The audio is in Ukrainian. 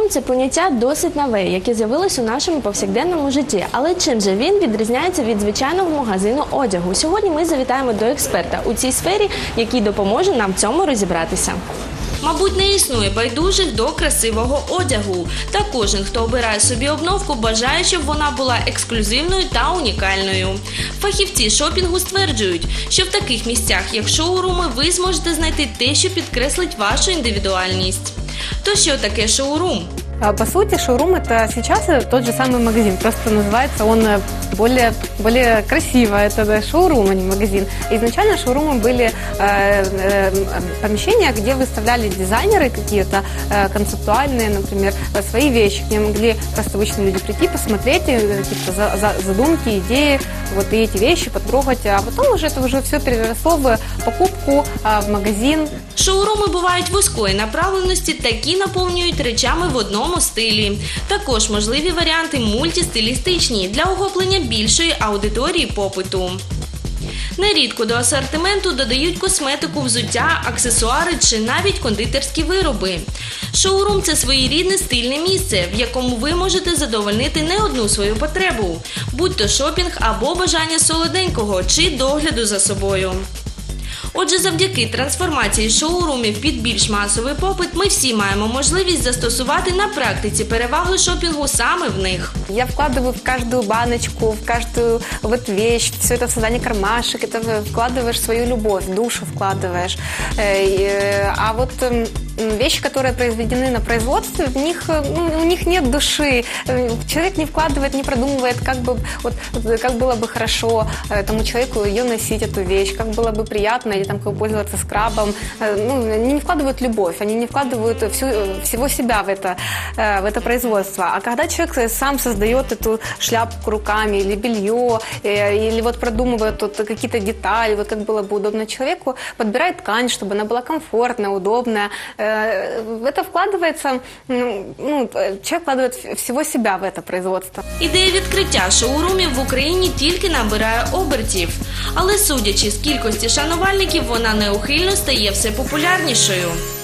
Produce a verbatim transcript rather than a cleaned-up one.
Шоурум – це поняття досить нове, яке з'явилось у нашому повсякденному житті. Але чим же він відрізняється від звичайного магазину одягу? Сьогодні ми завітаємо до експерта у цій сфері, який допоможе нам в цьому розібратися. Мабуть, не існує байдужих до красивого одягу. Та кожен, хто обирає собі обновку, бажає, щоб вона була ексклюзивною та унікальною. Фахівці шопінгу стверджують, що в таких місцях, як шоуруми, ви зможете знайти те, що підкреслить вашу індивідуальність. То що таке шоурум? По сути, шоурум – это сейчас тот же самый магазин, просто называется он более, более красиво, это шоурум, а не магазин. Изначально шоурумы были э, э, помещения, где выставляли дизайнеры какие-то э, концептуальные, например, свои вещи, где могли просто обычные люди прийти, посмотреть какие-то за, за, задумки, идеи, вот и эти вещи потрогать, а потом уже это уже все переросло в покупку э, в магазин. Шоуруми бувають вузької направленості, такі наповнюють речами в одному стилі. Також можливі варіанти мультистилістичні для охоплення більшої аудиторії попиту. Нерідко до асортименту додають косметику, взуття, аксесуари чи навіть кондитерські вироби. Шоурум – це своєрідне стильне місце, в якому ви можете задовольнити не одну свою потребу, будь-то шопінг або бажання солоденького чи догляду за собою. Отже, завдяки трансформації шоурумів під більш масовий попит, ми всі маємо можливість застосувати на практиці переваги шопінгу саме в них. Я вкладываю в каждую баночку, в каждую вот вещь, все это в создание кармашек, это вкладываешь свою любовь, душу вкладываешь. А вот вещи, которые произведены на производстве, в них, ну, у них нет души. Человек не вкладывает, не продумывает, как бы, вот, как было бы хорошо этому человеку ее носить, эту вещь, как было бы приятно, или там, как пользоваться скрабом. Ну, они не вкладывают любовь, они не вкладывают всю, всего себя в это, в это производство. А когда человек сам создает эту шляпку руками, или белье, или вот продумывает вот какие-то детали, вот как было бы удобно человеку, подбирает ткань, чтобы она была комфортная, удобная. В это вкладывается, ну, человек вкладывает всего себя в это производство. Ідея відкриття шоурумів в Україні тільки набирає обертів. Але судячи з кількості шанувальників, вона неухильно стає все популярнішою.